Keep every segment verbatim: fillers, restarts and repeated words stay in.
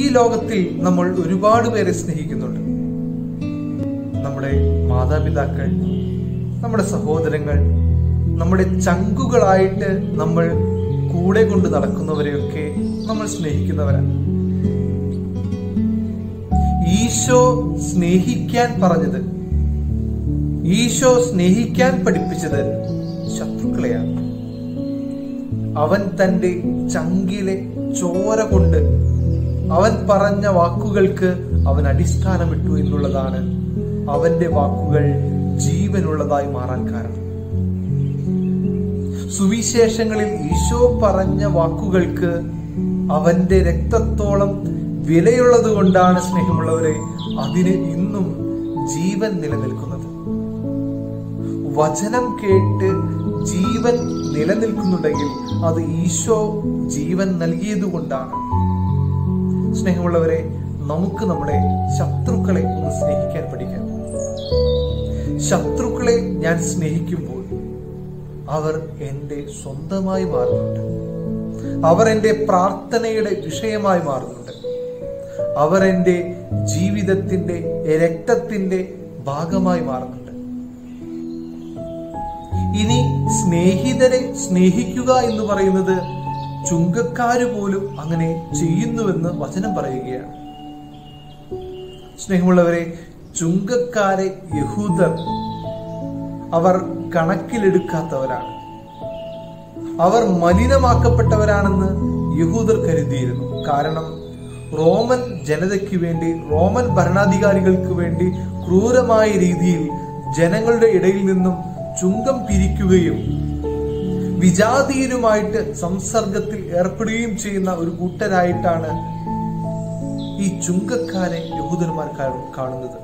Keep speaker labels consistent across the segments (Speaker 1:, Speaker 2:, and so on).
Speaker 1: ഈ ലോകത്തിൽ നമ്മൾ ഒരുപാട് പേരെ സ്നേഹിക്കുന്നുണ്ട്. നമ്മുടെ മാതാപിതാക്കൾ, നമ്മുടെ സഹോദരങ്ങൾ, നമ്മുടെ ചങ്കുകളായിട്ട് നമ്മൾ കൂടെ കൊണ്ട് നടക്കുന്നവരെയൊക്കെ നമ്മൾ സ്നേഹിക്കുന്നവരാണ്. ഈശോ സ്നേഹിക്കാൻ പറഞ്ഞത്, ഈശോ സ്നേഹിക്കാൻ പഠിപ്പിച്ചത് ശത്രുക്കളെയാണ്. അവൻ തന്റെ ചങ്കിലെ ചോര കൊണ്ട് അവൻ പറഞ്ഞ വാക്കുകൾക്ക് അവൻ അടിസ്ഥാനമിട്ടു എന്നുള്ളതാണ് അവന്റെ വാക്കുകൾ ജീവനുള്ളതായി മാറാൻ കാരണം. സുവിശേഷങ്ങളിൽ ഈശോ പറഞ്ഞ വാക്കുകൾക്ക് അവന്റെ രക്തത്തോളം വിലയുള്ളത് കൊണ്ടാണ് സ്നേഹമുള്ളവരെ അതിന് ഇന്നും ജീവൻ നിലനിൽക്കുന്നത്. വചനം കേട്ട് ജീവൻ നിലനിൽക്കുന്നുണ്ടെങ്കിൽ അത് ഈശോ ജീവൻ നൽകിയത് കൊണ്ടാണ്. സ്നേഹമുള്ളവരെ, നമുക്ക് നമ്മുടെ ശത്രുക്കളെ ഒന്ന് സ്നേഹിക്കാൻ പഠിക്കാം. ശത്രുക്കളെ ഞാൻ സ്നേഹിക്കുമ്പോൾ അവർ എൻ്റെ സ്വന്തമായി മാറുന്നുണ്ട്. അവർ എൻ്റെ പ്രാർത്ഥനയുടെ വിഷയമായി മാറുന്നുണ്ട്. അവർ എൻ്റെ ജീവിതത്തിന്റെ രക്തത്തിന്റെ ഭാഗമായി മാറുന്നുണ്ട്. ഇനി സ്നേഹിതരെ സ്നേഹിക്കുക എന്ന് പറയുന്നത് ചുങ്കക്കാര് പോലും അങ്ങനെ ചെയ്യുന്നുവെന്ന് വചനം പറയുകയാണ്. സ്നേഹമുള്ളവരെ, ചുങ്കക്കാരെ യഹൂദർ അവർ കണക്കിലെടുക്കാത്തവരാണ്. അവർ മലിനമാക്കപ്പെട്ടവരാണെന്ന് യഹൂദർ കരുതിയിരുന്നു. കാരണം റോമൻ ജനതയ്ക്ക് വേണ്ടി, റോമൻ ഭരണാധികാരികൾക്ക് വേണ്ടി ക്രൂരമായ രീതിയിൽ ജനങ്ങളുടെ ഇടയിൽ നിന്നും ചുങ്കം പിരിക്കുകയും വിജാതീയരുമായിട്ട് സംസർഗത്തിൽ ഏർപ്പെടുകയും ചെയ്യുന്ന ഒരു കൂട്ടരായിട്ടാണ് ഈ ചുങ്കക്കാരെ യഹൂദന്മാർ കാണുന്നത്.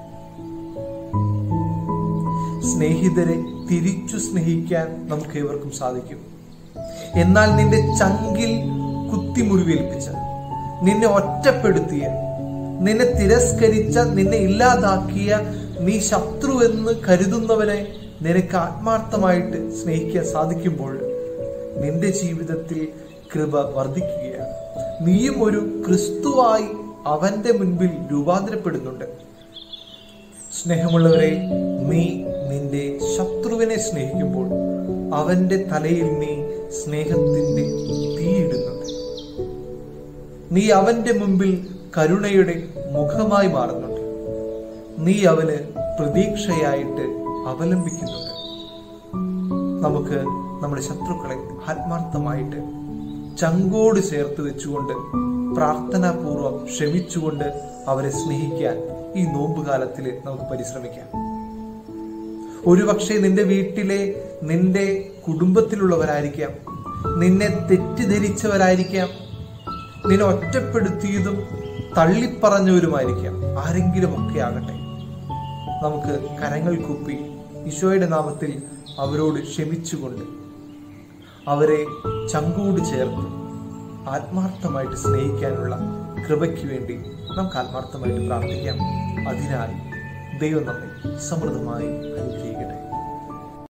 Speaker 1: സ്നേഹിതരെ തിരിച്ചു സ്നേഹിക്കാൻ നമുക്ക് ഏവർക്കും സാധിക്കും. എന്നാൽ നിന്റെ ചങ്കിൽ കുത്തിമുറിവേൽപ്പിച്ച, നിന്നെ ഒറ്റപ്പെടുത്തിയ, നിന്നെ തിരസ്കരിച്ച, നിന്നെ ഇല്ലാതാക്കിയ നീ ശത്രു എന്ന് കരുതുന്നവനെ നിനക്ക് ആത്മാർത്ഥമായിട്ട് സ്നേഹിക്കാൻ സാധിക്കുമ്പോൾ നിന്റെ ജീവിതത്തിൽ കൃപ വർദ്ധിക്കുകയാണ്. നീയും ഒരു ക്രിസ്തുവായി അവന്റെ മുൻപിൽ രൂപാന്തരപ്പെടുന്നുണ്ട്. സ്നേഹമുള്ളവരെ, നീ നിന്റെ ശത്രുവിനെ സ്നേഹിക്കുമ്പോൾ അവന്റെ തലയിൽ നീ സ്നേഹത്തിന്റെ തീയിടുന്നുണ്ട്. നീ അവന്റെ മുമ്പിൽ കരുണയുടെ മുഖമായി മാറുന്നുണ്ട്. നീ അവന് പ്രതീക്ഷയായിട്ട് അവലംബിക്കുന്നുണ്ട്. നമുക്ക് നമ്മുടെ ശത്രുക്കളെ ആത്മാർത്ഥമായിട്ട് ചങ്കോട് ചേർത്ത് വെച്ചുകൊണ്ട് പ്രാർത്ഥനാപൂർവം ക്ഷമിച്ചുകൊണ്ട് അവരെ സ്നേഹിക്കാൻ ഈ നോമ്പുകാലത്തിൽ നമുക്ക് പരിശ്രമിക്കാം. ഒരുപക്ഷെ നിന്റെ വീട്ടിലെ, നിന്റെ കുടുംബത്തിലുള്ളവരായിരിക്കാം, നിന്നെ തെറ്റിദ്ധരിച്ചവരായിരിക്കാം, നിന്നെ ഒറ്റപ്പെടുത്തിയതും തള്ളിപ്പറഞ്ഞവരുമായിരിക്കാം. ആരെങ്കിലും ഒക്കെ ആകട്ടെ, നമുക്ക് കരങ്ങൾ കൂപ്പി ഈശോയുടെ നാമത്തിൽ അവരോട് ക്ഷമിച്ചുകൊണ്ട് അവരെ ചങ്കോട് ചേർത്ത് ആത്മാർത്ഥമായിട്ട് സ്നേഹിക്കാനുള്ള കൃപയ്ക്ക് വേണ്ടി നമുക്ക് ആത്മാർത്ഥമായിട്ട് പ്രാർത്ഥിക്കാം. അതിനായി ദൈവം നമ്മെ സമൃദ്ധമായി അനുഗ്രഹിക്കും.